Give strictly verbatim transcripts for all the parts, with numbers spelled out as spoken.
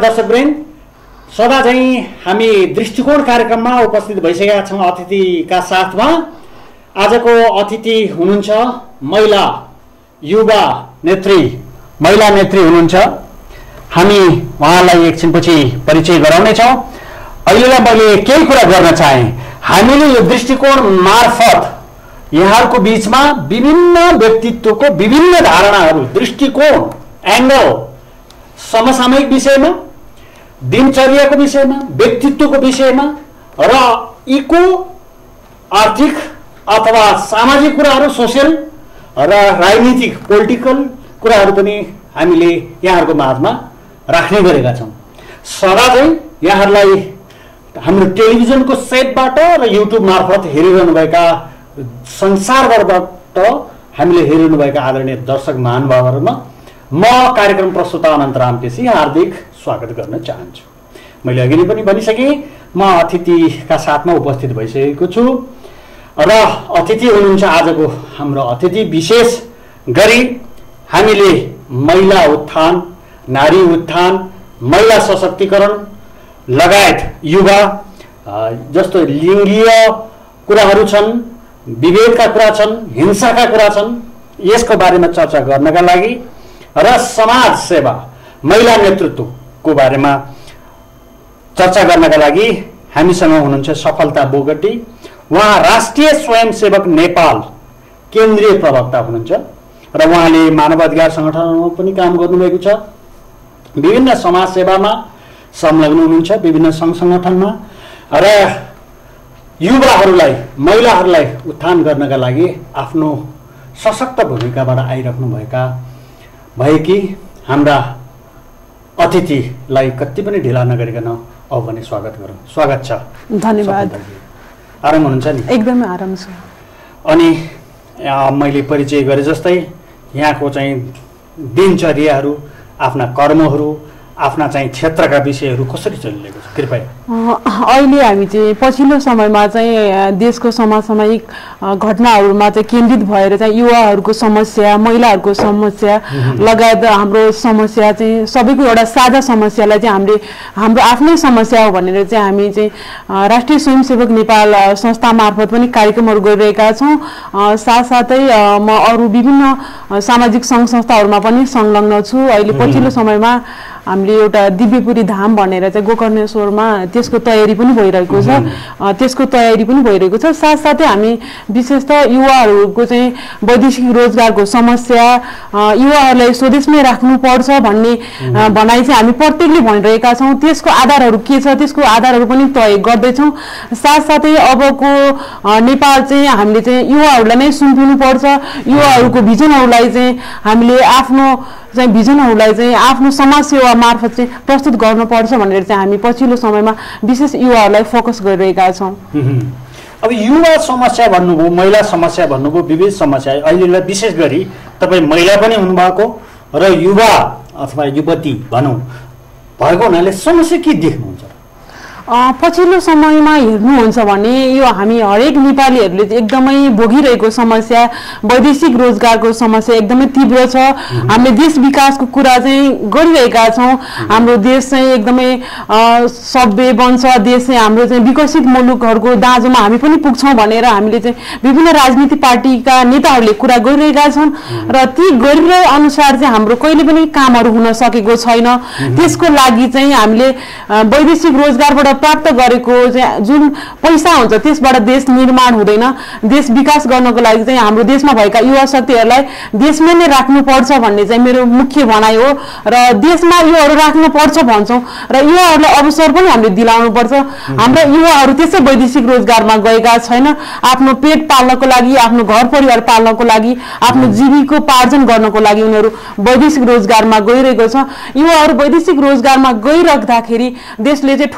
दर्शकवृन्द, सदा चाहिँ हामी दृष्टिकोण कार्यक्रममा उपस्थित भइसकेका छौँ अतिथिका साथमा। आजको अतिथि हुनुहुन्छ महिला युवा नेत्री महिला नेत्री हुनुहुन्छ। हामी उहाँलाई एकछिनपछि परिचय गराउनेछौँ। अहिलेलाई मैले केही कुरा गर्न चाहे। हामीले यो दृष्टिकोण मार्फत यहाँहरूको बीचमा विभिन्न व्यक्तित्वको विभिन्न धारणाहरू, दृष्टिकोण, एंगल, समसामयिक विषयमा, दिनचर्याको विषयमा, व्यक्तित्वको विषयमा र इको आर्थिक अथवा सामाजिक कुराहरू, सोसियल र राजनीतिक पोलिटिकल कुराहरू पनि हामीले यहाँहरूको माझमा राख्ने गरेका छौँ। सदा चाहिँ यहाँहरूलाई हाम्रो टेलिभिजनको सेटबाट र युट्युब मार्फत हेरिरहनुभएका संसारभरबाट हामीले हेरिरहनुभएका आदरणीय दर्शक महानुभावहरूमा म कार्यक्रम प्रस्तुता अनन्त राम केसी हार्दिक स्वागत गर्न चाहन्छु। मैले अघि नै पनि भनिसकेँ, म अतिथिका साथमा उपस्थित भइसकेको छु र अतिथि हुनुहुन्छ आजको हाम्रो अतिथि। विशेष गरी हामीले महिला उत्थान, नारी उत्थान, महिला सशक्तिकरण लगायत युवा जस्तो लिङ्गीय कुराहरू छन्, विभेदका कुरा छन्, हिंसाका कुरा छन्, यसको बारेमा चर्चा गर्नका लागि र समाज सेवा, महिला नेतृत्वको बारेमा चर्चा गर्नका लागि हामीसँग हुनुहुन्छ सफलता बोगटी। उहाँ राष्ट्रिय स्वयंसेवक नेपाल केन्द्रीय प्रवक्ता हुनुहुन्छ र उहाँले मानवाधिकार सङ्गठनमा पनि काम गर्नुभएको छ। विभिन्न समाज सेवामा संलग्न हुनुहुन्छ, विभिन्न सङ्घ सङ्गठनमा, र युवाहरूलाई, महिलाहरूलाई उत्थान गर्नका लागि आफ्नो सशक्त भूमिकाबाट आइराख्नुभएका भएकी हाम्रा अतिथिलाई कति पनि ढिला नगरिकन अब भने स्वागत गरौँ। स्वागत छ। धन्यवाद। आराम हुनुहुन्छ नि? एकदमै आराम छ। अनि मैले परिचय गरे जस्तै यहाँको चाहिँ दिनचर्याहरू, आफ्ना कर्महरू, आफ्ना चाहिँ क्षेत्रका विषयहरू कसरी चलिरहेको छ कृपया? अहिले हामी चाहिँ पछिल्लो समयमा चाहिँ देशको समसामयिक घटनाहरूमा चाहिँ केन्द्रित भएर चाहिँ युवाहरूको समस्या, महिलाहरूको समस्या लगायत हाम्रो समस्या चाहिँ सबैको एउटा साझा समस्यालाई चाहिँ हामीले हाम्रो आफ्नै समस्या हो भनेर चाहिँ हामी चाहिँ राष्ट्रिय स्वयंसेवक नेपाल संस्था मार्फत पनि कार्यक्रमहरू गरिरहेका छौँ। साथसाथै म अरू विभिन्न सामाजिक सङ्घ संस्थाहरूमा पनि संलग्न छु। अहिले पछिल्लो समयमा हामीले एउटा दिव्यपुरी धाम भनेर चाहिँ गोकर्णेश्वरमा त्यसको तयारी पनि भइरहेको छ त्यसको तयारी पनि भइरहेको छ। साथसाथै हामी विशेष त युवाहरूको चाहिँ वैदेशिक रोजगारको समस्या, युवाहरूलाई स्वदेशमै राख्नुपर्छ भन्ने भनाइ चाहिँ हामी प्रत्येकले भनिरहेका छौँ। त्यसको आधारहरू के छ, त्यसको आधारहरू पनि तय गर्दैछौँ। साथसाथै अबको नेपाल चाहिँ हामीले चाहिँ युवाहरूलाई नै सुम्पिनुपर्छ, युवाहरूको भिजनहरूलाई चाहिँ हामीले आफ्नो चाहिँ भिजनहरूलाई चाहिँ आफ्नो समाज सेवा मार्फत चाहिँ प्रस्तुत गर्नुपर्छ भनेर चाहिँ हामी पछिल्लो समयमा विशेष युवाहरूलाई फोकस गरिरहेका छौँ। अब युवा समस्या भन्नुभयो, महिला समस्या भन्नुभयो, विविध समस्या। अहिलेलाई विशेष गरी तपाईँ महिला पनि हुनुभएको र युवा अथवा युवती भनौँ भएको हुनाले समस्या के देख्नुहुन्छ? पछिल्लो समयमा हेर्नुहुन्छ भने यो हामी हरेक नेपालीहरूले एकदमै भोगिरहेको समस्या, वैदेशिक रोजगारको समस्या एकदमै तीव्र छ। हामीले देश विकासको कुरा चाहिँ गरिरहेका छौँ। हाम्रो देश चाहिँ एकदमै सभ्य बन्छ, देश चाहिँ हाम्रो चाहिँ विकसित मुलुकहरूको दाँजोमा हामी पनि पुग्छौँ भनेर हामीले चाहिँ विभिन्न राजनीतिक पार्टीका नेताहरूले कुरा गरिरहेका छन् र ती गरिरहे अनुसार चाहिँ हाम्रो कहिले पनि कामहरू हुन सकेको छैन। त्यसको लागि चाहिँ हामीले वैदेशिक रोजगारबाट प्राप्त गरेको जुन पैसा हुन्छ त्यसबाट देश निर्माण हुँदैन। देश विकास गर्नको लागि चाहिँ हाम्रो देशमा भएका युवा शक्तिहरूलाई देशमै नै राख्नुपर्छ भन्ने चाहिँ मेरो मुख्य भनाइ हो र देशमा युवाहरू राख्नुपर्छ भन्छौँ र युवाहरूलाई अवसर पनि हामीले दिलाउनुपर्छ। हाम्रा युवाहरू त्यसै वैदेशिक रोजगारमा गएका छैन। आफ्नो पेट पाल्नको लागि, आफ्नो घर परिवार पाल्नको लागि, आफ्नो जीविकोपार्जन गर्नको लागि उनीहरू वैदेशिक रोजगारमा गइरहेको छ। युवाहरू वैदेशिक रोजगारमा गइराख्दाखेरि देशले चाहिँ ठुलो क्षति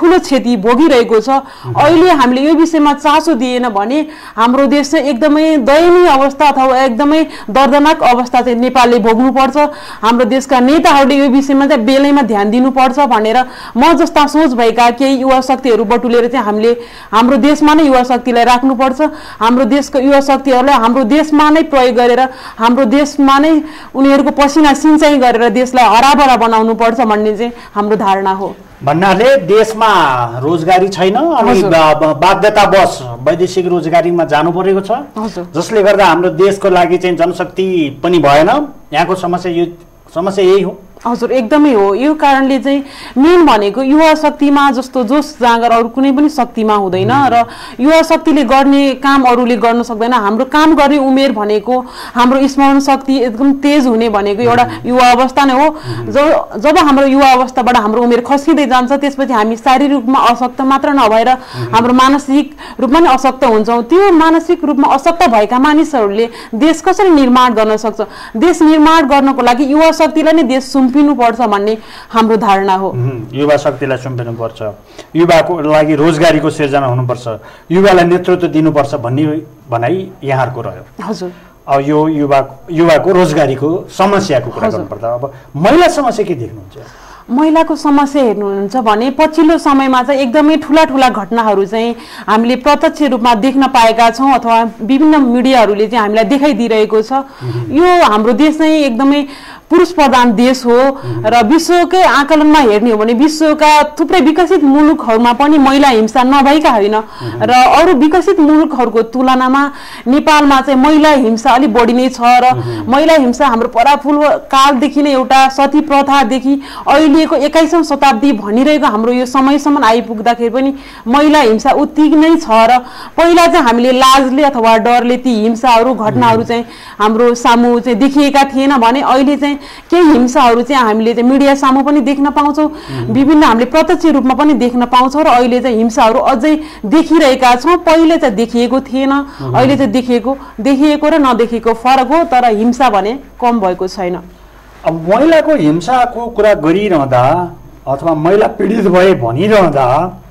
क्षति भोगिरहेको छ। अहिले हामीले यो विषयमा चासो दिएन भने हाम्रो देश चाहिँ एकदमै दयनीय अवस्था अथवा एकदमै दर्दनाक अवस्था चाहिँ नेपालले भोग्नुपर्छ। हाम्रो देशका नेताहरूले यो विषयमा चाहिँ बेलैमा ध्यान दिनुपर्छ भनेर म जस्ता सोच भएका केही युवा शक्तिहरू बटुलेर चाहिँ हामीले हाम्रो देशमा नै युवा शक्तिलाई राख्नुपर्छ। हाम्रो देशको युवा शक्तिहरूलाई हाम्रो देशमा नै प्रयोग गरेर हाम्रो देशमा नै उनीहरूको पसिना सिँचाइ गरेर देशलाई हराभरा बनाउनु पर्छ भन्ने चाहिँ हाम्रो धारणा हो। भन्नाले देशमा रोजगारी छैन अनि बाध्यतावश वैदेशिक रोजगारीमा जानु परेको छ, जसले गर्दा हाम्रो देशको लागि चाहिँ जनशक्ति पनि भएन। यहाँको समस्या यो समस्या यही हो। हजुर, एकदमै हो। यो कारणले चाहिँ मेन भनेको युवा शक्तिमा जस्तो जोस जाँगर अरू कुनै पनि शक्तिमा हुँदैन र युवा शक्तिले गर्ने काम अरूले गर्न सक्दैन। हाम्रो काम गर्ने उमेर भनेको हाम्रो स्मरण शक्ति एकदम तेज हुने भनेको एउटा युवा अवस्था नै हो। जब जब हाम्रो युवा अवस्थाबाट हाम्रो उमेर खस्किँदै जान्छ त्यसपछि हामी शारीरिक रूपमा अशक्त मात्र नभएर हाम्रो मानसिक रूपमा नै अशक्त हुन्छौँ। त्यो मानसिक रूपमा अशक्त भएका मानिसहरूले देश कसरी निर्माण गर्न सक्छ? देश निर्माण गर्नको लागि युवा शक्तिलाई नै देश सुम्पिनु पर्छ भन्ने हाम्रो धारणा हो। युवा शक्तिलाई सुम्पिनु पर्छ, युवाको लागि रोजगारीको सिर्जना हुनुपर्छ, युवालाई नेतृत्व दिनुपर्छ भन्ने भनाइ यहाँहरूको रह्यो। हजुर, अब यो युवा युवाको रोजगारीको समस्याको कुरा गर्नुपर्दा अब महिला समस्या के देख्नुहुन्छ? महिलाको समस्या हेर्नुहुन्छ भने पछिल्लो समयमा चाहिँ एकदमै ठुला ठुला घटनाहरू चाहिँ हामीले प्रत्यक्ष रूपमा देख्न पाएका छौँ अथवा विभिन्न मिडियाहरूले चाहिँ हामीलाई देखाइदिइरहेको छ। यो हाम्रो देश चाहिँ एकदमै पुरुष प्रधान देश हो र विश्वकै आकलनमा हेर्ने हो भने विश्वका थुप्रै विकसित मुलुकहरूमा पनि महिला हिंसा नभएका होइन र अरू विकसित मुलुकहरूको तुलनामा नेपालमा चाहिँ महिला हिंसा अलिक बढी नै छ र महिला हिंसा हाम्रो परापूर्व कालदेखि नै एउटा सती प्रथादेखि अहिलेको एक्काइसौँ शताब्दी भनिरहेको हाम्रो यो समयसम्म आइपुग्दाखेरि पनि महिला हिंसा उति नै छ र पहिला चाहिँ हामीले लाजले अथवा डरले ती हिंसाहरू घटनाहरू चाहिँ हाम्रो सामु चाहिँ देखिएका थिएन भने अहिले चाहिँ केही हिंसाहरू चाहिँ हामीले चाहिँ मिडिया सामु पनि देख्न पाउँछौँ, विभिन्न हामीले प्रत्यक्ष रूपमा पनि देख्न पाउँछौँ र अहिले चाहिँ हिंसाहरू अझै देखिरहेका छौँ। पहिले चाहिँ देखिएको थिएन, अहिले चाहिँ देखिएको देखिएको र नदेखिएको फरक हो, तर हिंसा भने कम भएको छैन। अब महिलाको हिंसाको कुरा गरिरहँदा अथवा महिला पीडित भए भनिरहँदा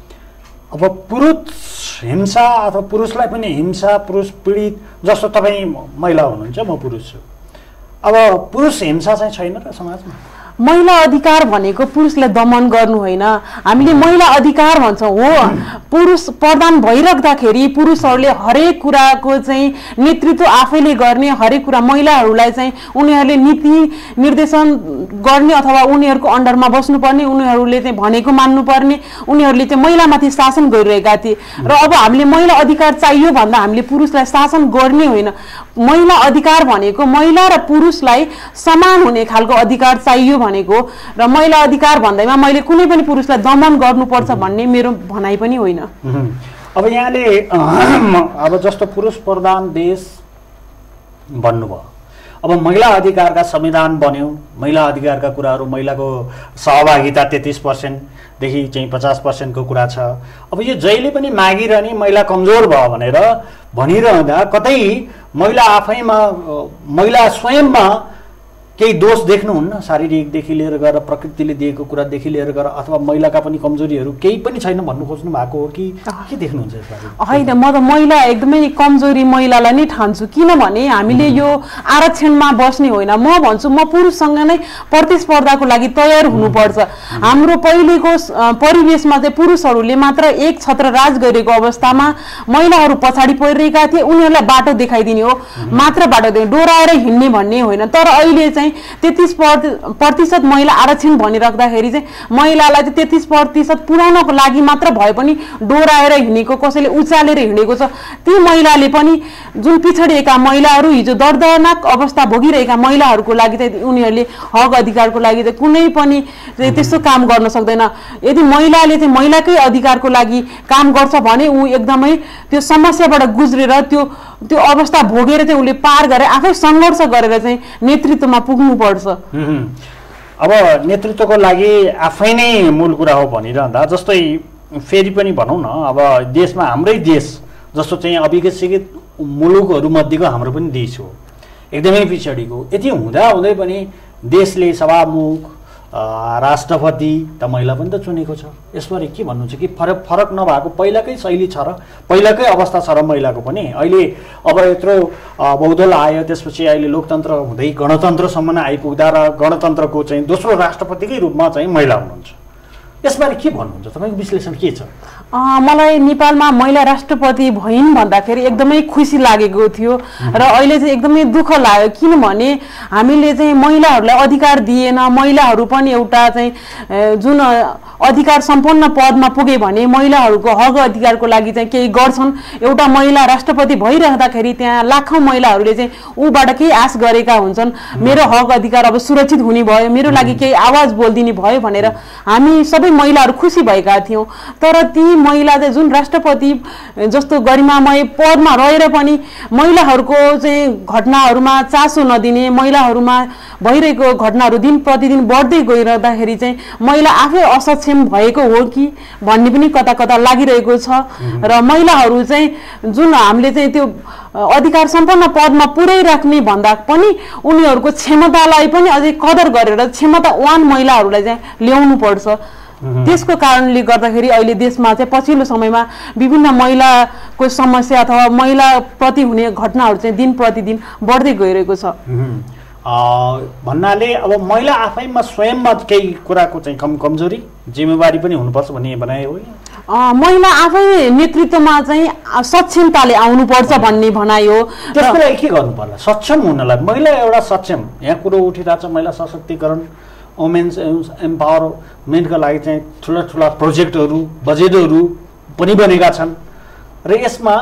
अब पुरुष हिंसा अथवा पुरुषलाई पनि हिंसा, पुरुष पीडित, जस्तो तपाईँ महिला हुनुहुन्छ, म पुरुष छु, अब पुरुष हिंसा चाहिँ छैन र समाजमा? महिला अधिकार भनेको पुरुषलाई दमन गर्नु होइन, हामीले महिला अधिकार भन्छौँ। हो, पुरुष प्रधान भइराख्दाखेरि पुरुषहरूले हरेक कुराको चाहिँ नेतृत्व आफैले गर्ने, हरेक कुरा महिलाहरूलाई चाहिँ उनीहरूले नीति निर्देशन गर्ने अथवा उनीहरूको अन्डरमा बस्नुपर्ने, उनीहरूले चाहिँ भनेको मान्नुपर्ने, उनीहरूले चाहिँ महिलामाथि शासन गरिरहेका थिए र अब हामीले महिला अधिकार चाहियो भन्दा हामीले पुरुषलाई शासन गर्ने होइन। महिला अधिकार भनेको महिला र पुरुषलाई समान हुने खालको अधिकार चाहियो भनेको र महिला अधिकार भन्दैमा मैले कुनै पनि पुरुषलाई दमन गर्नुपर्छ भन्ने मेरो भनाइ पनि होइन। अब यहाँले अब जस्तो पुरुष प्रधान देश भन्नुभयो, अब महिला अधिकारका संविधान बन्यो, महिला अधिकारका कुराहरू, महिलाको सहभागिता तेत्तिस पर्सेन्टदेखि चाहिँ पचास पर्सेन्टको कुरा छ। अब यो जहिले पनि मागिरहने महिला कमजोर भयो भनेर भनिरहँदा कतै महिला आफैमा, महिला स्वयंमा केही दोष देख्नुहुन्न? शारीरिकदेखि लिएर गएर प्रकृतिले दिएको कुरादेखि लिएर गएर अथवा महिलाका पनि कमजोरीहरू केही पनि छैन भन्नु खोज्नु भएको हो कि के देख्नुहुन्छ यसबारे? होइन, म त महिला एकदमै कमजोरी महिलालाई नै ठान्छु, किनभने हामीले यो आरक्षणमा बस्ने होइन। म भन्छु म पुरुषसँग नै प्रतिस्पर्धाको लागि तयार हुनुपर्छ। हाम्रो पहिलेको परिवेशमा चाहिँ पुरुषहरूले मात्र एक छत्र राज गरेको अवस्थामा महिलाहरू पछाडि परिरहेका थिए, उनीहरूलाई बाटो देखाइदिने हो, मात्र बाटो दिने, डोराएर हिँड्ने भन्ने होइन। तर अहिले चाहिँ तेत्तिस प्रतिशत महिला आरक्षण भनिराख्दाखेरि चाहिँ महिलालाई चाहिँ तेत्तिस प्रतिशत पुर्याउनको लागि मात्र भए पनि डोराएर हिँडेको, कसैले उचालेर हिँडेको छ। ती महिलाले पनि जुन पिछडिएका महिलाहरू, हिजो दर्दनाक अवस्था भोगिरहेका महिलाहरूको लागि चाहिँ उनीहरूले हक अधिकारको लागि चाहिँ कुनै पनि त्यस्तो काम गर्न सक्दैन। यदि महिलाले चाहिँ महिलाकै अधिकारको लागि काम गर्छ भने ऊ एकदमै त्यो समस्याबाट गुज्रेर त्यो त्यो अवस्था भोगेर चाहिँ उसले पार गरेर आफै सङ्घर्ष गरेर चाहिँ नेतृत्वमा पुग्नुपर्छ। अब नेतृत्वको लागि आफै नै मूल कुरा हो भनिरहँदा, जस्तै फेरि पनि भनौँ न, अब देशमा हाम्रै देश जस्तो चाहिँ अविकसित मुलुकहरू मध्येको हाम्रो पनि देश हो, एकदमै पिछडिको। यति हुँदा हुँदै पनि देशले सभामुख राष्ट्रपति त महिला पनि त चुनेको छ। यसबारे के भन्नुहुन्छ कि फरक फरक नभएको पहिलाकै शैली छ र पहिलाकै अवस्था छ र महिलाको पनि? अहिले अब यत्रो बहुदल आयो, त्यसपछि अहिले लोकतन्त्र हुँदै गणतन्त्रसम्म आइपुग्दा र गणतन्त्रको चाहिँ दोस्रो राष्ट्रपतिकै रूपमा चाहिँ महिला हुनुहुन्छ। यसबारे के भन्नुहुन्छ, तपाईँको विश्लेषण के छ? मलाई नेपालमा महिला राष्ट्रपति भइन् भन्दाखेरि एकदमै खुसी लागेको थियो र अहिले चाहिँ एकदमै दुःख लाग्यो, किनभने हामीले चाहिँ महिलाहरूलाई अधिकार दिएन। महिलाहरू पनि एउटा चाहिँ जुन अधिकार सम्पन्न पदमा पुगे भने महिलाहरूको हक अधिकारको लागि चाहिँ केही गर्छन्। एउटा महिला राष्ट्रपति भइरहँदाखेरि त्यहाँ लाखौँ महिलाहरूले चाहिँ ऊबाट केही आश गरेका हुन्छन्, मेरो हक अधिकार अब सुरक्षित हुने भयो, मेरो लागि केही आवाज बोलिदिने भयो भनेर हामी सबै महिलाहरू खुसी भएका थियौँ। तर ती महिला चाहिँ जुन राष्ट्रपति जस्तो गरिमामय पदमा रहेर पनि महिलाहरूको चाहिँ घटनाहरूमा चासो नदिने, महिलाहरूमा भइरहेको घटनाहरू दिन प्रतिदिन बढ्दै गइरहँदाखेरि चाहिँ महिला आफै असक्षम भएको हो कि भन्ने पनि कता कता लागिरहेको छ। र महिलाहरू चाहिँ जुन हामीले चाहिँ त्यो अधिकार सम्पन्न पदमा पुर्याइराख्ने भन्दा पनि उनीहरूको क्षमतालाई पनि अझै कदर गरेर क्षमतावान महिलाहरूलाई चाहिँ ल्याउनु पर्छ। त्यसको कारणले गर्दाखेरि अहिले देशमा चाहिँ पछिल्लो समयमा विभिन्न महिलाको समस्या अथवा महिला प्रति हुने घटनाहरू चाहिँ दिन प्रतिदिन बढ्दै गइरहेको छ। भन्नाले अब महिला आफैमा स्वयंमा केही कुराको चाहिँ कम कमजोरी जिम्मेवारी पनि हुनुपर्छ भन्ने भनाइ हो? महिला आफै नेतृत्वमा चाहिँ सक्षमताले आउनुपर्छ भन्ने भनाइ हो। त्यसको लागि के गर्नु पर्ला सक्षम हुनलाई? महिला एउटा सक्षम, यहाँ कुरो उठिरहेको छ महिला सशक्तिकरण, वुमेन्स एम्पावरमेन्टका लागि चाहिँ ठुला ठुला प्रोजेक्टहरू बजेटहरू पनि बनेका छन् र यसमा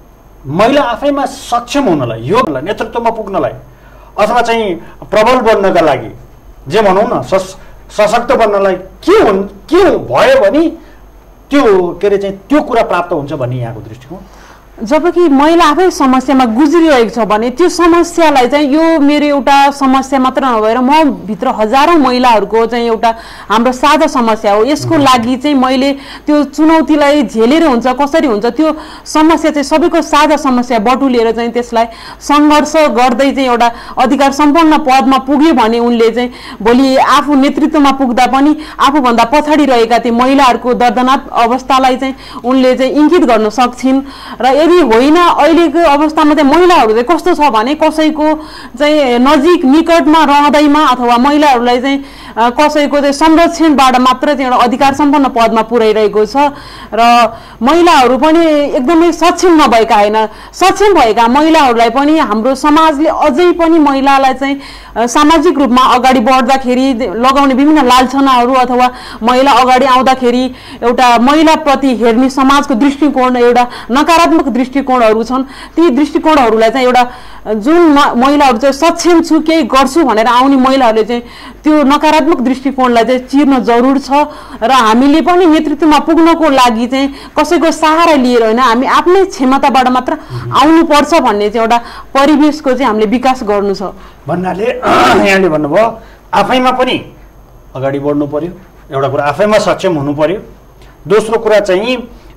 महिला आफैमा सक्षम हुनलाई, यो नेतृत्वमा पुग्नलाई अथवा चाहिँ प्रबल बन्नका लागि जे भनौँ न सश सशक्त बन्नलाई के हुन् के भयो भने त्यो के अरे चाहिँ त्यो कुरा प्राप्त हुन्छ भन्ने यहाँको दृष्टिकोण? जबकि महिला आफै समस्यामा गुज्रिरहेको छ भने त्यो समस्यालाई चाहिँ यो मेरो एउटा समस्या मात्र नभएर म भित्र हजारौँ महिलाहरूको चाहिँ एउटा हाम्रो साझा समस्या हो। यसको लागि चाहिँ मैले त्यो चुनौतीलाई झेलेर हुन्छ कसरी हुन्छ त्यो समस्या चाहिँ सबैको साझा समस्या बटुलेर चाहिँ त्यसलाई सङ्घर्ष गर्दै चाहिँ एउटा अधिकार सम्पन्न पदमा पुग्यो भने उनले चाहिँ भोलि आफू नेतृत्वमा पुग्दा पनि आफूभन्दा पछाडि रहेका ती महिलाहरूको दर्दनाक अवस्थालाई चाहिँ उनले चाहिँ इङ्गित गर्न सक्छिन्। र यदि होइन अहिलेको अवस्थामा चाहिँ महिलाहरू चाहिँ कस्तो छ भने कसैको चाहिँ नजिक निकटमा रहँदैमा अथवा महिलाहरूलाई चाहिँ कसैको चाहिँ संरक्षणबाट मात्र चाहिँ एउटा अधिकार सम्पन्न पदमा पुर्याइरहेको छ र महिलाहरू पनि एकदमै सक्षम नभएका होइन, सक्षम भएका महिलाहरूलाई पनि हाम्रो समाजले अझै पनि महिलालाई चाहिँ सामाजिक रूपमा अगाडि बढ्दाखेरि लगाउने विभिन्न लालछनाहरू अथवा महिला अगाडि आउँदाखेरि एउटा महिलाप्रति हेर्ने समाजको दृष्टिकोण एउटा नकारात्मक दृष्टिकोणहरू छन्। ती दृष्टिकोणहरूलाई चाहिँ एउटा जुन महिलाहरू चाहिँ सक्षम छु केही गर्छु भनेर आउने महिलाहरूले चाहिँ त्यो नकारात्मक दृष्टिकोणलाई चाहिँ चिर्न जरुर छ र हामीले पनि नेतृत्वमा पुग्नको लागि चाहिँ कसैको सहारा लिएर होइन हामी आफ्नै क्षमताबाट मात्र आउनुपर्छ भन्ने चाहिँ एउटा परिवेशको चाहिँ हामीले विकास गर्नु छ भन्नाले यहाँले भन्नुभयो आफैमा पनि अगाडि बढ्नु पर्यो, एउटा कुरा आफैमा सक्षम हुनु पर्यो, दोस्रो कुरा चाहिँ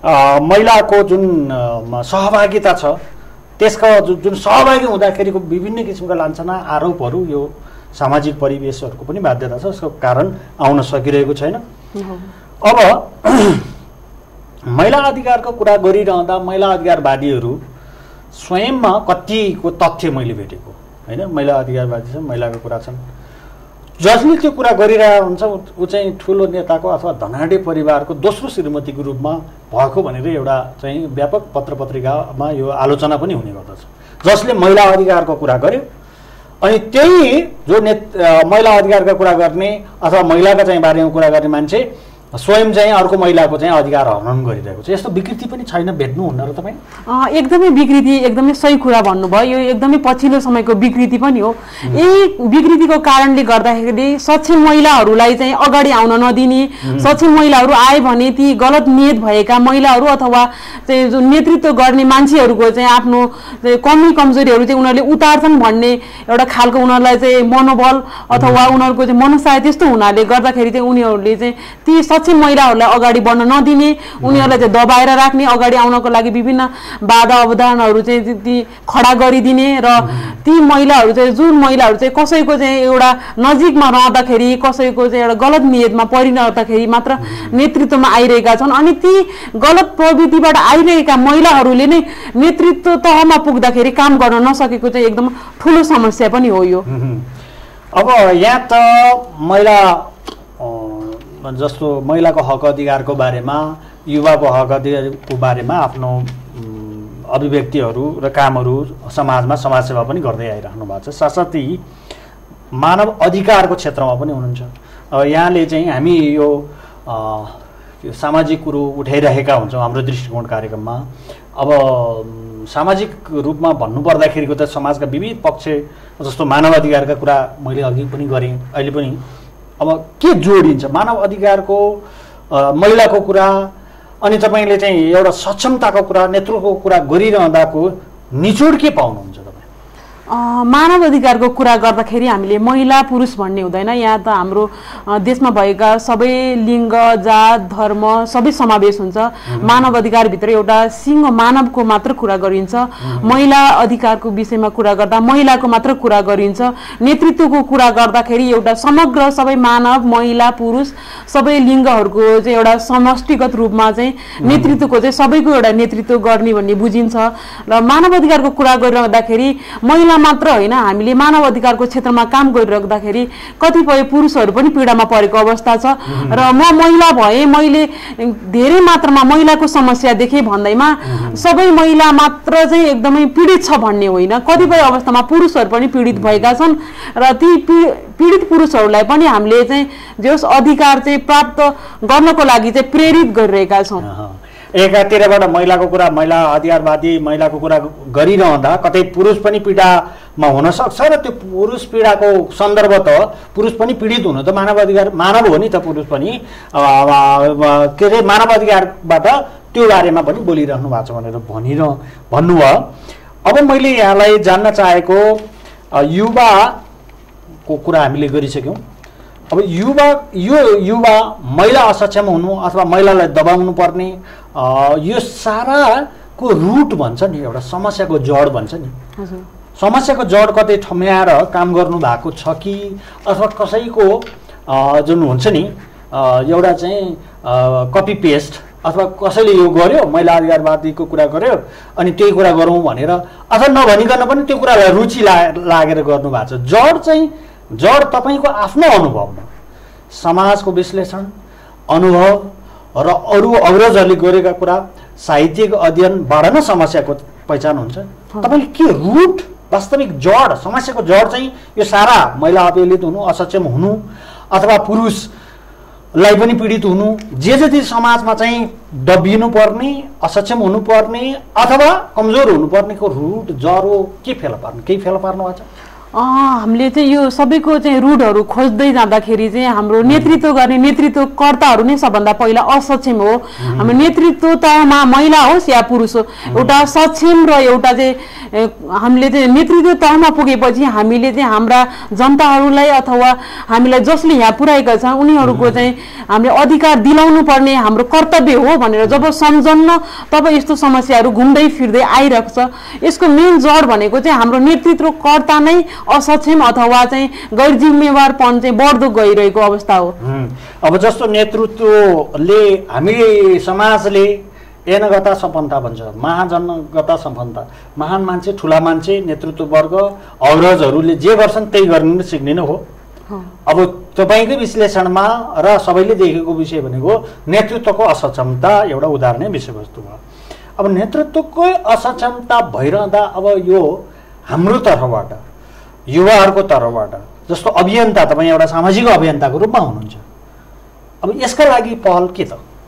महिलाको जुन सहभागिता छ त्यसको जुन सहभागी हुँदाखेरिको विभिन्न किसिमका लान्छना आरोपहरू यो सामाजिक परिवेशहरूको पनि बाध्यता छ, यसको कारण आउन सकिरहेको छैन। अब महिला अधिकारको कुरा गरिरहँदा महिला अधिकारवादीहरू स्वयंमा कतिको तथ्य मैले भेटेको होइन, महिला अधिकारवादी छन्, महिलाको कुरा छन्, जसले त्यो कुरा गरिरहेको हुन्छ ऊ चाहिँ ठुलो नेताको अथवा धनाढ्य परिवारको दोस्रो श्रीमतीको रूपमा भएको भनेर एउटा चाहिँ व्यापक पत्र पत्रिकामा यो आलोचना पनि हुने गर्दछ, जसले महिला अधिकारको कुरा गर्यो अनि त्यही जो ने महिला अधिकारका कुरा गर्ने अथवा महिलाका चाहिँ बारेमा कुरा गर्ने मान्छे स्वयं चाहिँ अर्को महिलाको चाहिँ अधिकार हनन गरिरहेको छ। यस्तो विकृति पनि छैन, भेट्नुहुन्न र तपाईँ? एकदमै विकृति, एकदमै सही कुरा भन्नुभयो, यो एकदमै पछिल्लो समयको विकृति पनि हो। यही विकृतिको कारणले गर्दाखेरि सक्षम महिलाहरूलाई चाहिँ अगाडि आउन नदिने, सक्षम महिलाहरू आए भने ती गलत नियत भएका महिलाहरू अथवा चाहिँ जो नेतृत्व गर्ने मान्छेहरूको चाहिँ आफ्नो कमी कमजोरीहरू चाहिँ उनीहरूले उतार्छन् भन्ने एउटा खालको उनीहरूलाई चाहिँ मनोबल अथवा उनीहरूको चाहिँ मनोसाय त्यस्तो हुनाले गर्दाखेरि चाहिँ उनीहरूले चाहिँ ती सक्षम महिलाहरूलाई अगाडि बढ्न नदिने, उनीहरूलाई चाहिँ दबाएर राख्ने, अगाडि आउनको लागि विभिन्न बाधा अवधानहरू चाहिँ ती खडा गरिदिने र ती महिलाहरू चाहिँ जुन महिलाहरू चाहिँ कसैको चाहिँ एउटा नजिकमा रहँदाखेरि कसैको चाहिँ एउटा गलत नियतमा परिरहँदाखेरि मात्र नेतृत्वमा आइरहेका छन् अनि ती गलत प्रवृत्तिबाट आइरहेका महिलाहरूले नै नेतृत्व तहमा पुग्दाखेरि काम गर्न नसकेको चाहिँ एकदम ठुलो समस्या पनि हो यो। अब यहाँ त महिला जस्तो महिलाको हक अधिकारको बारेमा, युवाको हक अधिकारको बारेमा आफ्नो अभिव्यक्तिहरू र कामहरू समाजमा समाजसेवा पनि गर्दै आइरहनु भएको छ। साथसाथै मानव अधिकारको क्षेत्रमा पनि हुनुहुन्छ। अब यहाँले चाहिँ हामी यो यो सामाजिक कुरो उठाइरहेका हुन्छौँ हाम्रो दृष्टिकोण कार्यक्रममा। अब सामाजिक रूपमा भन्नुपर्दाखेरिको त समाजका विविध पक्ष जस्तो मानव अधिकारका कुरा मैले अघि पनि गरेँ, अहिले पनि अब के जोडिन्छ मानव अधिकारको महिलाको कुरा अनि तपाईँले चाहिँ एउटा सक्षमताको कुरा, नेतृत्वको कुरा गरिरहँदाको निचोड के पाउनुहुन्छ तपाईँ? मानव अधिकारको कुरा गर्दाखेरि हामीले महिला पुरुष भन्ने हुँदैन। यहाँ त हाम्रो देशमा भएका सबै लिङ्ग, जात, धर्म सबै समावेश हुन्छ। मानव अधिकारभित्र एउटा सिङ्गो मानवको मात्र कुरा गरिन्छ। महिला अधिकारको विषयमा कुरा गर्दा महिलाको मात्र कुरा गरिन्छ। नेतृत्वको कुरा गर्दाखेरि एउटा समग्र सबै मानव, महिला, पुरुष सबै लिङ्गहरूको चाहिँ एउटा समष्टिगत रूपमा चाहिँ नेतृत्वको चाहिँ सबैको एउटा नेतृत्व गर्ने भन्ने बुझिन्छ। र मानव अधिकारको कुरा गरिरहँदाखेरि महिला मात्र होइन, हामीले मानव अधिकारको क्षेत्रमा काम गरिराख्दाखेरि कतिपय पुरुषहरू पनि पीडामा परेको अवस्था छ। र म महिला भए मैले धेरै मात्रामा महिलाको समस्या देखेँ भन्दैमा सबै महिला मात्र चाहिँ एकदमै पीडित छ भन्ने होइन, कतिपय अवस्थामा पुरुषहरू पनि पीडित भएका छन् र ती पीडित पुरुषहरूलाई पनि हामीले चाहिँ जस अधिकार चाहिँ प्राप्त गर्नको लागि चाहिँ प्रेरित गरिरहेका छौँ। एकातिरबाट महिलाको कुरा, महिला अधिकारवादी महिलाको कुरा गरिरहँदा कतै पुरुष पनि पीडामा हुन सक्छ र त्यो पुरुष पीडाको सन्दर्भ त पुरुष पनि पीडित हुनु त मानव अधिकार मानव हो नि त, पुरुष पनि के अरे मानव अधिकारबाट त्यो बारेमा पनि बोलिरहनु भएको छ भनेर भनिर भन्नुभयो। अब मैले यहाँलाई जान्न चाहेको युवाको कुरा हामीले गरिसक्यौँ। अब युवा यो युवा महिला असक्षम हुनु अथवा महिलालाई दबाउनु पर्ने यो साराको रुट भन्छ नि, एउटा समस्याको जड भन्छ नि। समस्याको जड कतै ठम्याएर काम गर्नु भएको छ कि अथवा कसैको जुन हुन्छ नि एउटा चाहिँ कपी पेस्ट अथवा कसैले यो गर्यो महिला अधिकारवादीको कुरा गर्यो अनि त्यही कुरा गरौँ भनेर अथवा नभनिकन पनि त्यो कुरालाई रुचि ला लागेर गर्नु भएको छ। जड चाहिँ जड तपाईँको आफ्नो अनुभवमा समाजको विश्लेषण, अनुभव र अरू अग्रजहरूले गरेका कुरा, साहित्यिक अध्ययनबाट नै समस्याको पहिचान हुन्छ। तपाईँले के रुट वास्तविक जड समस्याको जड चाहिँ यो सारा महिला अपीडित हुनु, असक्षम हुनु अथवा पुरुषलाई पनि पीडित हुनु, जे जति समाजमा चाहिँ दबिनु पर्ने, असक्षम हुनुपर्ने अथवा कमजोर हुनुपर्नेको रुट जरो के फेला पार्नु, केही फेला पार्नु भएको छ? हामीले चाहिँ यो सबैको चाहिँ रुटहरू खोज्दै जाँदाखेरि चाहिँ हाम्रो नेतृत्व गर्ने नेतृत्वकर्ताहरू नै सबभन्दा पहिला असक्षम हो। हाम्रो नेतृत्व तहमा महिला होस् या पुरुष हो, एउटा सक्षम र एउटा चाहिँ हामीले चाहिँ नेतृत्व तहमा पुगेपछि हामीले चाहिँ हाम्रा जनताहरूलाई अथवा हामीलाई जसले यहाँ पुर्याएका छन् उनीहरूको चाहिँ हामीले अधिकार दिलाउनु पर्ने हाम्रो कर्तव्य हो भनेर जब सम्झन्न तब यस्तो समस्याहरू घुम्दै फिर्दै आइरहेको छ। यसको मेन जड भनेको चाहिँ हाम्रो नेतृत्वकर्ता नै असक्षम अथवा चाहिँ गैर जिम्मेवारपन चाहिँ बढ्दो गइरहेको अवस्था हो। अब जस्तो नेतृत्वले हामी समाजले एनगता सपन्ता भन्छ, महाजनगता सपन्ता, महान मान्छे ठुला मान्छे नेतृत्ववर्ग अग्रजहरूले जे गर्छन् त्यही गर्ने सिक्ने नै हो। अब तपाईँकै विश्लेषणमा र सबैले देखेको विषय भनेको नेतृत्वको असक्षमता एउटा उदाहरणै विषयवस्तु भयो। अब नेतृत्वकै असक्षमता भइरहँदा अब यो हाम्रो तर्फबाट युवाहरूको तर्फबाट जस्तो अभियन्ता, तपाईँ एउटा सामाजिक अभियन्ताको रूपमा हुनुहुन्छ, अब यसका लागि पहल के त?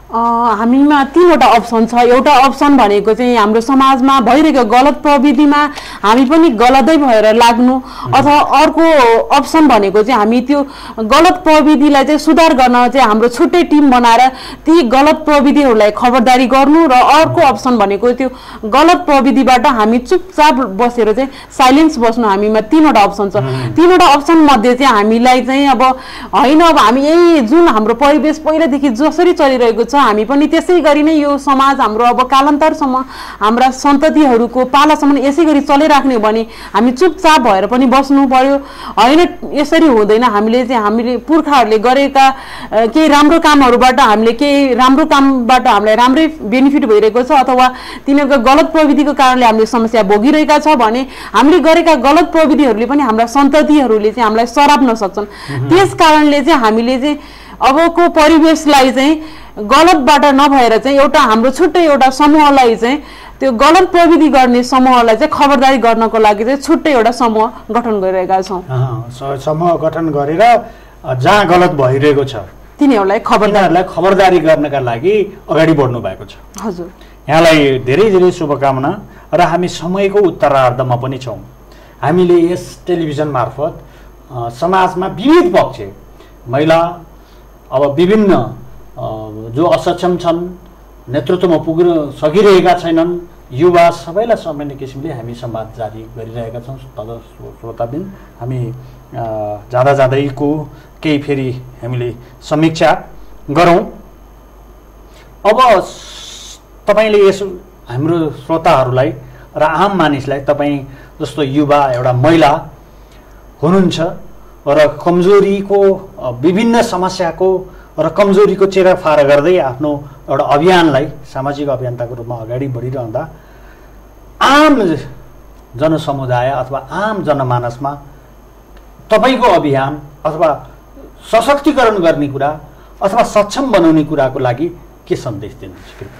हामीमा तीनवटा अप्सन छ। एउटा अप्सन भनेको चाहिँ हाम्रो समाजमा भइरहेको गलत प्रविधिमा हामी पनि गलतै भएर लाग्नु, अथवा अर्को अप्सन भनेको चाहिँ हामी त्यो गलत प्रविधिलाई चाहिँ सुधार गर्न चाहिँ हाम्रो छुट्टै टिम बनाएर ती गलत प्रविधिहरूलाई खबरदारी गर्नु, र अर्को अप्सन भनेको त्यो गलत प्रविधिबाट हामी चुपचाप बसेर चाहिँ साइलेन्स बस्नु। हामीमा तीनवटा अप्सन छ। तीनवटा अप्सन मध्ये चाहिँ हामीलाई चाहिँ अब होइन, अब हामी यही जुन हाम्रो परिवेश पहिलादेखि जसरी चलिरहेको छ हामी पनि त्यसै गरी नै यो समाज हाम्रो अब कालान्तरसम्म हाम्रा सन्ततिहरूको पालासम्म यसै गरी चलिराख्ने हो भने हामी चुपचाप भएर पनि बस्नु पर्यो। होइन, यसरी हुँदैन। हामीले चाहिँ हामीले पुर्खाहरूले गरेका केही राम्रो कामहरूबाट हामीले केही राम्रो कामबाट हामीलाई राम्रै बेनिफिट भइरहेको छ, अथवा तिनीहरूको गलत प्रविधिको कारणले हामीले समस्या भोगिरहेका छ भने हामीले गरेका गलत प्रविधिहरूले पनि हाम्रा सन्ततिहरूले चाहिँ हामीलाई सराप्न सक्छन्। त्यस कारणले चाहिँ हामीले चाहिँ अबको परिवेशलाई चाहिँ गलतबाट नभएर चाहिँ एउटा हाम्रो छुट्टै एउटा समूहलाई चाहिँ त्यो गलत प्रविधि गर्ने समूहलाई चाहिँ खबरदारी गर्नको लागि चाहिँ छुट्टै एउटा समूह गठन गरिरहेका छौँ। समूह गठन गरेर जहाँ गलत भइरहेको छ तिनीहरूलाई खबरदारीलाई खबरदारी गर्नका लागि अगाडि बढ्नु भएको छ। हजुर, यहाँलाई धेरै धेरै शुभकामना। र हामी समयको उत्तरार्धमा पनि छौँ। हामीले यस टेलिभिजन मार्फत समाजमा विविध पक्ष, महिला, अब विभिन्न जो असक्षम छन्, नेतृत्वमा पुग्न सकिरहेका छैनन्, युवा, सबैलाई समेट्ने किसिमले हामी संवाद जारी गरिरहेका छौँ। तब श्रोताबिन, हामी जाँदा जाँदैको केही फेरि हामीले समीक्षा गरौँ। अब तपाईँले यस हाम्रो श्रोताहरूलाई र आम मानिसलाई, तपाईँ जस्तो युवा एउटा महिला हुनुहुन्छ र कमजोरीको विभिन्न समस्याको र कमजोरीको चेराफार गर्दै आफ्नो एउटा अभियानलाई सामाजिक अभियन्ताको रूपमा अगाडि बढिरहँदा आम जनसमुदाय अथवा आम जनमानसमा तपाईँको अभियान अथवा सशक्तिकरण गर्ने कुरा अथवा सक्षम बनाउने कुराको लागि के सन्देश दिनुहुन्छ?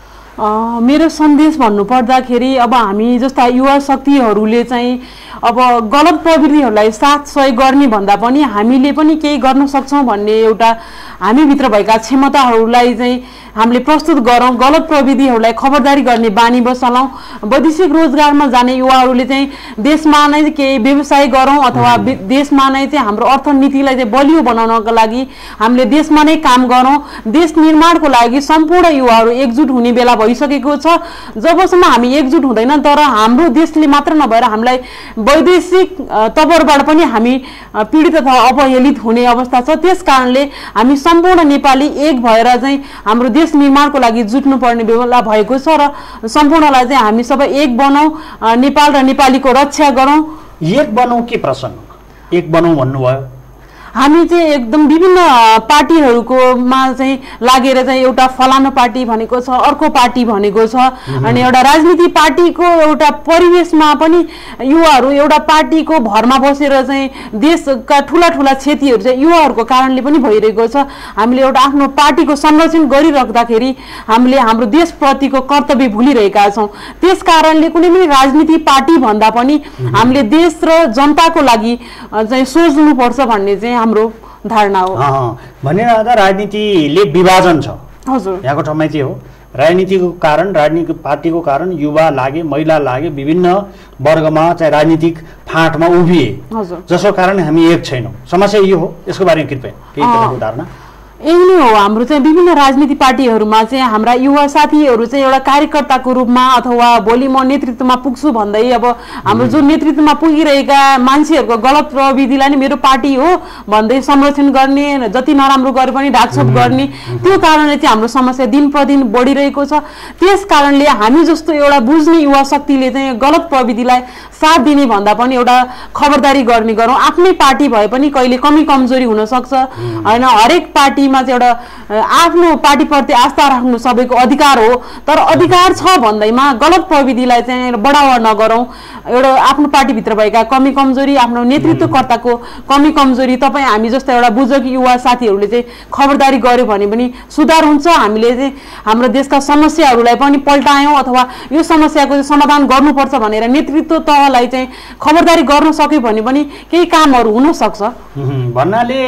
मेरो सन्देश भन्नुपर्दाखेरि अब हामी जस्ता युवा शक्तिहरूले चाहिँ अब गलत प्रवृत्तिहरूलाई साथ सहयोग गर्ने भन्दा पनि हामीले पनि केही गर्न सक्छौँ भन्ने एउटा हामीभित्र भएका क्षमताहरूलाई चाहिँ हामीले प्रस्तुत गरौँ। गलत प्रविधिहरूलाई खबरदारी गर्ने बानी बसालौँ। वैदेशिक रोजगारमा जाने युवाहरूले चाहिँ देशमा नै केही व्यवसाय गरौँ, अथवा देशमा नै चाहिँ हाम्रो अर्थनीतिलाई चाहिँ बलियो बनाउनको लागि हामीले देशमा नै काम गरौँ। देश निर्माणको लागि सम्पूर्ण युवाहरू एकजुट हुने बेला भइसकेको छ। जबसम्म हामी एकजुट हुँदैन, तर हाम्रो देशले मात्र नभएर हामीलाई वैदेशिक तवरबाट पनि हामी पीडित अथवा अपहेलित हुने अवस्था छ। त्यस कारणले हामी सम्पूर्ण नेपाली एक भएर चाहिँ हाम्रो देश निर्माणको लागि जुट्नु पर्ने बेला भएको छ, र सम्पूर्णलाई चाहिँ हामी सबै एक बनौँ, नेपाल र नेपालीको रक्षा गरौँ। एक बनौँ के प्रसङ्ग? एक बनौँ भन्नुभयो। हामी चाहिँ एकदम विभिन्न पार्टीहरूको मा चाहिँ लागेर चाहिँ एउटा फलानु पार्टी भनेको छ, अर्को पार्टी भनेको छ, अनि एउटा राजनीति पार्टीको एउटा परिवेशमा पनि युवाहरू एउटा पार्टीको भरमा बसेर चाहिँ देशका ठुला ठुला क्षतिहरू चाहिँ युवाहरूको कारणले पनि भइरहेको छ। हामीले एउटा आफ्नो पार्टीको संरक्षण गरिराख्दाखेरि हामीले हाम्रो देशप्रतिको कर्तव्य भुलिरहेका छौँ। त्यस कारणले कुनै पनि राजनीति पार्टी भन्दा पनि हामीले देश र जनताको लागि चाहिँ सोच्नुपर्छ भन्ने चाहिँ हाम्रो धारणा हो। भनिरहँदा राजनीतिले विभाजन छ। हजुर, यहाँको ठम्मै त्यो हो। राजनीतिको कारण, राजनीतिक पार्टीको कारण युवा लागे, महिला लागे, विभिन्न वर्गमा चाहिँ राजनीतिक फाँटमा उभिए, जसको कारण हामी एक छैनौँ। समस्या यो हो। यसको बारेमा कृपया केही तपाईँको धारणा? यही नै हो। हाम्रो चाहिँ विभिन्न राजनीतिक पार्टीहरूमा चाहिँ हाम्रा युवा साथीहरू चाहिँ एउटा कार्यकर्ताको रूपमा अथवा भोलि म नेतृत्वमा पुग्छु भन्दै अब हाम्रो जो नेतृत्वमा पुगिरहेका मान्छेहरूको गलत प्रविधिलाई नै मेरो पार्टी हो भन्दै संरक्षण गर्ने, जति नराम्रो गरे पनि ढाकछोप गर्ने, त्यो कारणले चाहिँ हाम्रो समस्या दिन प्रतिदिन बढिरहेको छ। त्यस कारणले हामी जस्तो एउटा बुझ्ने युवा शक्तिले चाहिँ गलत प्रविधिलाई साथ दिने भन्दा पनि एउटा खबरदारी गर्ने गरौँ। आफ्नै पार्टी भए पनि कहिले कमी कमजोरी हुन सक्छ होइन। हरेक पार्टीमा चाहिँ एउटा आफ्नो पार्टीप्रति आस्था राख्नु सबैको अधिकार हो, तर अधिकार छ भन्दैमा गलत प्रविधिलाई चाहिँ बढावा नगरौँ। एउटा आफ्नो पार्टीभित्र भएका कमी कमजोरी, आफ्नो नेतृत्वकर्ताको कमी कमजोरी तपाईँ हामी जस्तो एउटा बुझक युवा साथीहरूले चाहिँ खबरदारी गर्यो भने पनि सुधार हुन्छ। हामीले चाहिँ हाम्रो देशका समस्याहरूलाई पनि पल्टायौँ अथवा यो समस्याको समाधान गर्नुपर्छ भनेर नेतृत्व तहलाई चाहिँ खबरदारी गर्न सक्यो भने पनि केही कामहरू हुन सक्छ। भन्नाले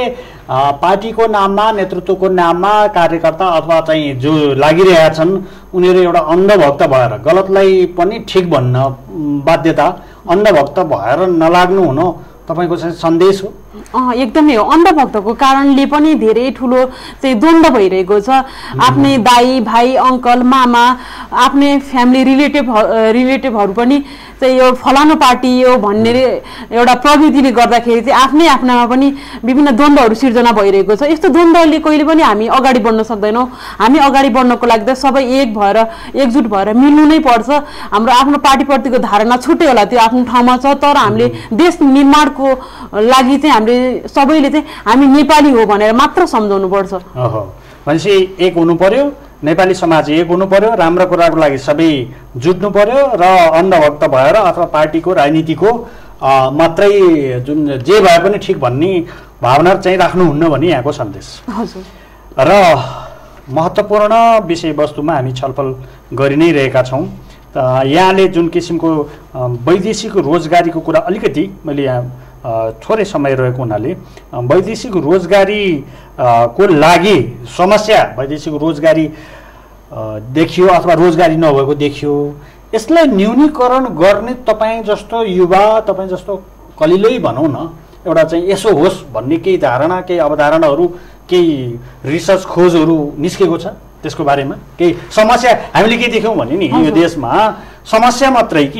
पार्टीको नाममा नेतृत्वको नाममा कार्यकर्ता अथवा चाहिँ जो लागिरहेका छन् उनीहरू एउटा अन्धभक्त भएर गलतलाई पनि ठिक भन्न बाध्यता अन्धभक्त भएर नलाग्नु हुन तपाईँको चाहिँ सन्देश हो? एकदमै हो। अन्धभक्तको कारणले पनि धेरै ठुलो चाहिँ द्वन्द्व भइरहेको छ। आफ्नै दाई भाइ अङ्कल मामा आफ्नै फ्यामिली रिलेटिभ रिलेटिभहरू पनि चाहिँ यो फलानु पार्टी हो भन्ने एउटा प्रवृत्तिले गर्दाखेरि चाहिँ आफ्नै आफ्नामा पनि विभिन्न द्वन्द्वहरू सिर्जना भइरहेको छ। यस्तो द्वन्द्वले कहिले पनि हामी अगाडि बढ्न सक्दैनौँ। हामी अगाडि बढ्नको लागि त सबै एक भएर एकजुट भएर मिल्नु नै पर्छ। हाम्रो आफ्नो पार्टीप्रतिको धारणा छुट्टै होला, त्यो आफ्नो ठाउँमा छ, तर हामीले देश निर्माणको लागि चाहिँ हामीले सबैले चाहिँ हामी नेपाली हो भनेर मात्र सम्झाउनु पर्छ। भनेपछि एक हुनु पर्यो, नेपाली समाज एक हुनु पर्यो, राम्रो कुराको लागि सबै जुट्नु पर्यो र अन्धभक्त भएर अथवा पार्टीको राजनीतिको मात्रै जुन जे भए पनि ठिक भन्ने भावना चाहिँ राख्नुहुन्न भन्ने यहाँको सन्देश। हजुर। र महत्त्वपूर्ण विषयवस्तुमा हामी छलफल गरि नै रहेका छौँ। यहाँले जुन किसिमको वैदेशिक रोजगारीको कुरा अलिकति मैले यहाँ थोरै समय रहेको हुनाले वैदेशिक रोजगारी को लागि समस्या वैदेशिक रोजगारी देखियो अथवा रोजगारी नभएको देखियो, यसलाई न्यूनीकरण गर्ने तपाईँ जस्तो युवा तपाईँ जस्तो कलिलै भनौँ न एउटा चाहिँ यसो होस् भन्ने केही धारणा केही अवधारणाहरू केही रिसर्च खोजहरू निस्केको छ? त्यसको बारेमा केही समस्या हामीले के देख्यौँ भने नि यो देशमा समस्या मात्रै कि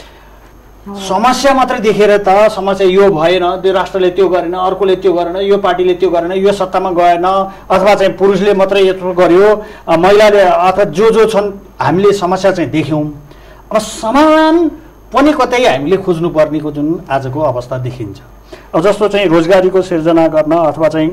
समस्या मात्रै देखेर त समस्या यो भएन, त्यो राष्ट्रले त्यो गरेन, अर्कोले त्यो गरेन, यो पार्टीले त्यो गरेन, यो सत्तामा गएन, अथवा चाहिँ पुरुषले मात्रै यत्रो गर्यो, महिलाले अथवा जो जो छन् हामीले समस्या चाहिँ देख्यौँ। अब समाधान पनि कतै हामीले खोज्नु पर्नेको जुन आजको अवस्था देखिन्छ। अब जस्तो चाहिँ रोजगारीको सिर्जना गर्न अथवा चाहिँ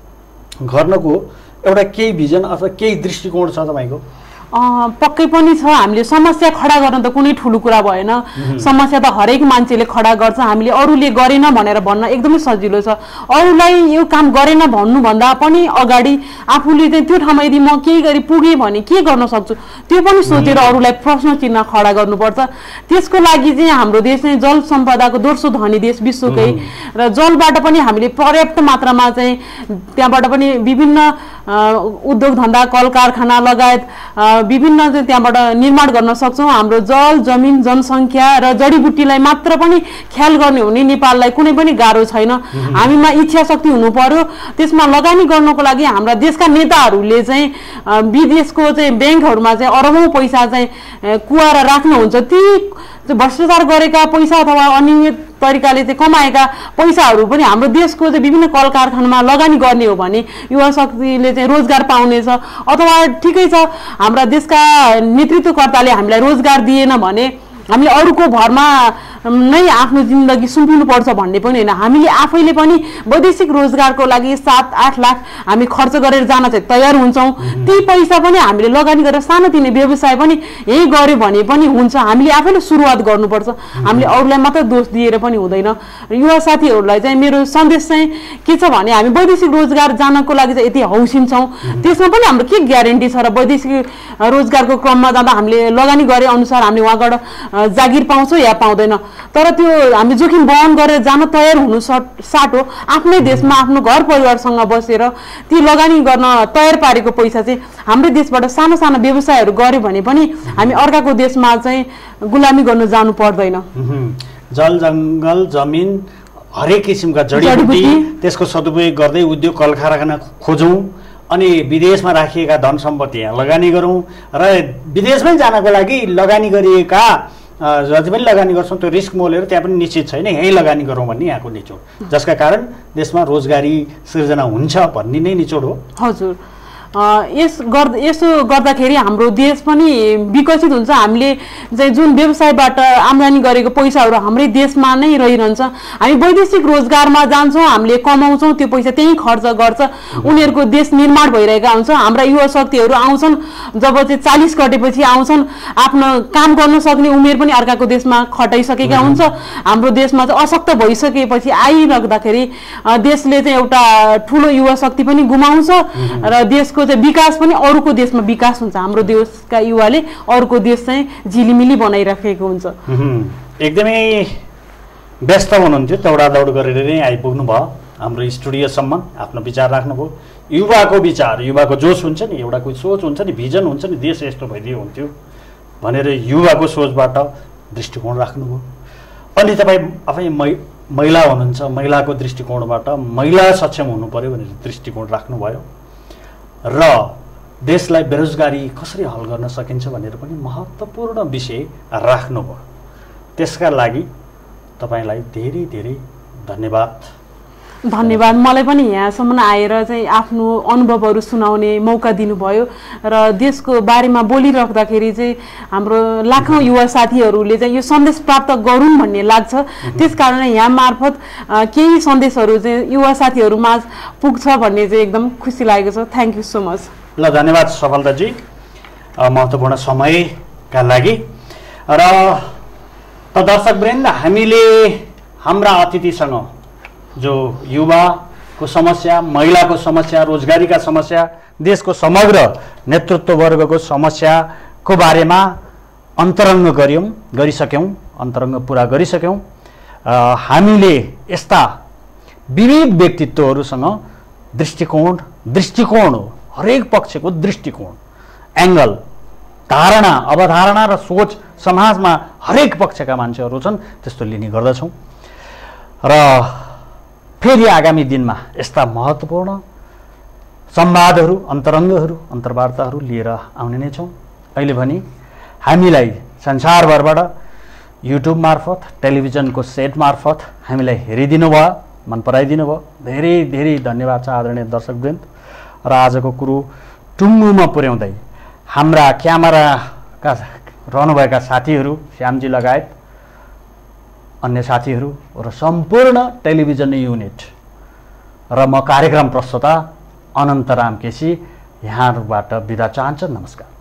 गर्नको एउटा केही भिजन अथवा केही दृष्टिकोण छ तपाईँको? पक्कै पनि छ। हामीले समस्या खडा गर्न त कुनै ठुलो कुरा भएन। समस्या त हरेक मान्छेले खडा गर्छ। हामीले अरूले गरेन भनेर भन्न एकदमै सजिलो छ। अरूलाई यो काम गरेन भन्नुभन्दा पनि अगाडि आफूले चाहिँ त्यो ठाउँमा यदि म केही गरी पुगेँ भने के गर्न सक्छु त्यो पनि सोचेर अरूलाई प्रश्न चिन्ह खडा गर्नुपर्छ। त्यसको लागि चाहिँ हाम्रो देश चाहिँ जल सम्पदाको दोस्रो धनी देश विश्वकै र जलबाट पनि हामीले पर्याप्त मात्रामा चाहिँ त्यहाँबाट पनि विभिन्न उद्योग धन्दा कल कारखाना लगायत विभिन्न चाहिँ त्यहाँबाट निर्माण गर्न सक्छौँ। हाम्रो जल जमिन जनसङ्ख्या र जडीबुटीलाई मात्र पनि ख्याल गर्ने हुने नेपाललाई कुनै पनि गाह्रो छैन। हामीमा इच्छा शक्ति हुनु पर्यो। त्यसमा लगानी गर्नको लागि हाम्रा देशका नेताहरूले चाहिँ विदेशको चाहिँ ब्याङ्कहरूमा चाहिँ अरबौँ पैसा चाहिँ कुवाएर राख्नुहुन्छ। ती भ्रष्टाचार गरेका पैसा अथवा अनियमित तरिकाले चाहिँ कमाएका पैसाहरू पनि हाम्रो देशको चाहिँ विभिन्न कल कारखानामा लगानी गर्ने हो भने युवा शक्तिले चाहिँ रोजगार पाउनेछ। अथवा ठिकै छ हाम्रा देशका नेतृत्वकर्ताले हामीलाई रोजगार दिएन भने हामीले अरूको भरमा नै आफ्नो जिन्दगी सुम्पिनुपर्छ भन्ने पनि होइन। हामीले आफैले पनि वैदेशिक रोजगारको लागि सात आठ लाख हामी खर्च गरेर जान चाहिँ तयार हुन्छौँ। ती पैसा पनि हामीले लगानी गरेर सानोतिनो व्यवसाय पनि यही गऱ्यो भने पनि हुन्छ। हामीले आफैले सुरुवात गर्नुपर्छ। हामीले अरूलाई मात्र दोष दिएर पनि हुँदैन। युवा साथीहरूलाई चाहिँ मेरो सन्देश चाहिँ के छ भने हामी वैदेशिक रोजगार जानको लागि चाहिँ यति हौसिन्छौँ, त्यसमा पनि हाम्रो के ग्यारेन्टी छ र वैदेशिक रोजगारको क्रममा जाँदा हामीले लगानी गरे अनुसार हामीले उहाँबाट जागिर पाउँछौँ या पाउँदैन। तर त्यो हामी जोखिम वहन गरेर जान तयार हुनु साटो आफ्नै देशमा आफ्नो घर परिवारसँग बसेर ती लगानी गर्न तयार पारेको पैसा चाहिँ हाम्रै देशबाट सानो सानो व्यवसायहरू गऱ्यो भने पनि हामी अर्काको देशमा चाहिँ गुलामी गर्न जानु पर्दैन। जल जङ्गल जमिन हरेक किसिमका जडीबुटी त्यसको सदुपयोग गर्दै उद्योग कल कारखाना खोजौँ अनि विदेशमा राखिएका धन सम्पत्ति यहाँ लगानी गरौँ र विदेशमै जानको लागि लगानी गरिएका जति पनि लगानी गर्छौँ त्यो रिस्क मोलेर त्यहाँ पनि निश्चित छैन, यहीँ लगानी गरौँ भन्ने यहाँको निचोड, जसका कारण देशमा रोजगारी सिर्जना हुन्छ भन्ने नै निचोड हो। हजुर, यस गर् यसो गर्दाखेरि हाम्रो देश पनि विकसित हुन्छ। हामीले चाहिँ जुन व्यवसायबाट आम्दानी गरेको पैसाहरू हाम्रै देशमा नै रहिरहन्छ। हामी वैदेशिक रोजगारमा जान्छौँ, हामीले कमाउँछौँ, त्यो पैसा त्यहीँ खर्च गर्छ, उनीहरूको देश निर्माण भइरहेका हुन्छ। हाम्रा युवा शक्तिहरू आउँछन्, जब चाहिँ चालिस कटेपछि आउँछन्, आफ्नो काम गर्न सक्ने उमेर पनि अर्काको देशमा खटाइसकेका हुन्छ। हाम्रो देशमा चाहिँ अशक्त भइसकेपछि आइराख्दाखेरि देशले चाहिँ एउटा ठुलो युवा शक्ति पनि गुमाउँछ र देशको विकास पनि अरूको देशमा विकास हुन्छ। हाम्रो देशका युवाले अरूको देश चाहिँ झिलिमिली बनाइराखेको हुन्छ। एकदमै व्यस्त हुनुहुन्थ्यो, दौडादौड गरेर नै आइपुग्नु भयो। हाम्रो स्टुडियोसम्म आफ्नो विचार राख्नुभयो। युवाको विचार, युवाको जोस हुन्छ नि, एउटा कोही सोच हुन्छ नि, भिजन हुन्छ नि, देश यस्तो भइदियो हुन्थ्यो भनेर युवाको सोचबाट दृष्टिकोण राख्नुभयो। अनि तपाईँ आफै मै महिला हुनुहुन्छ, महिलाको दृष्टिकोणबाट महिला सक्षम हुनु पर्यो भनेर दृष्टिकोण राख्नुभयो र देशलाई बेरोजगारी कसरी हल गर्न सकिन्छ भनेर पनि महत्त्वपूर्ण विषय राख्नुभयो। त्यसका लागि तपाईँलाई धेरै धेरै धन्यवाद। धन्यवाद। मलाई पनि यहाँसम्म आएर चाहिँ आफ्नो अनुभवहरू सुनाउने मौका दिनुभयो र देशको बारेमा बोलिराख्दाखेरि चाहिँ हाम्रो लाखौँ युवा साथीहरूले चाहिँ यो सन्देश प्राप्त गरौँ भन्ने लाग्छ। त्यसकारण यहाँ मार्फत केही सन्देशहरू चाहिँ युवा साथीहरूमा पुग्छ भन्ने चाहिँ एकदम खुसी लागेको छ। Thank you so much. ल धन्यवाद सफलताजी महत्त्वपूर्ण समयका लागि। र त दर्शकवृन्द, हामीले हाम्रा अतिथिसँग जो युवाको समस्या, महिलाको समस्या, रोजगारीका समस्या, देशको समग्र नेतृत्ववर्गको समस्याको बारेमा अन्तरङ्ग गऱ्यौँ गरिसक्यौँ अन्तरङ्ग पुरा गरिसक्यौँ। हामीले यस्ता विविध व्यक्तित्वहरूसँग दृष्टिकोण दृष्टिकोण हो, हरेक पक्षको दृष्टिकोण, एङ्गल, धारणा, अवधारणा र सोच समाजमा हरेक पक्षका मान्छेहरू छन्, त्यस्तो लिने गर्दछौँ। र फेरि आगामी दिनमा यस्ता महत्त्वपूर्ण संवादहरू, अन्तरङ्गहरू, अन्तर्वार्ताहरू लिएर आउने नै छौँ। अहिले भने हामीलाई संसारभरबाट युट्युब मार्फत, टेलिभिजनको सेट मार्फत हामीलाई हेरिदिनु भयो, मन पराइदिनु भयो। धेरै धेरै धन्यवाद छ आदरणीय दर्शकवृन्द। र आजको कुरो टुङ्गोमा पुर्याउँदै हाम्रा क्यामेराका रहनुभएका साथीहरू, श्यामजी लगायत अन्य साथीहरू र सम्पूर्ण टेलिभिजन युनिट र म कार्यक्रम प्रस्तुता अनन्तराम केसी यहाँहरूबाट बिदा चाहन्छु। नमस्कार।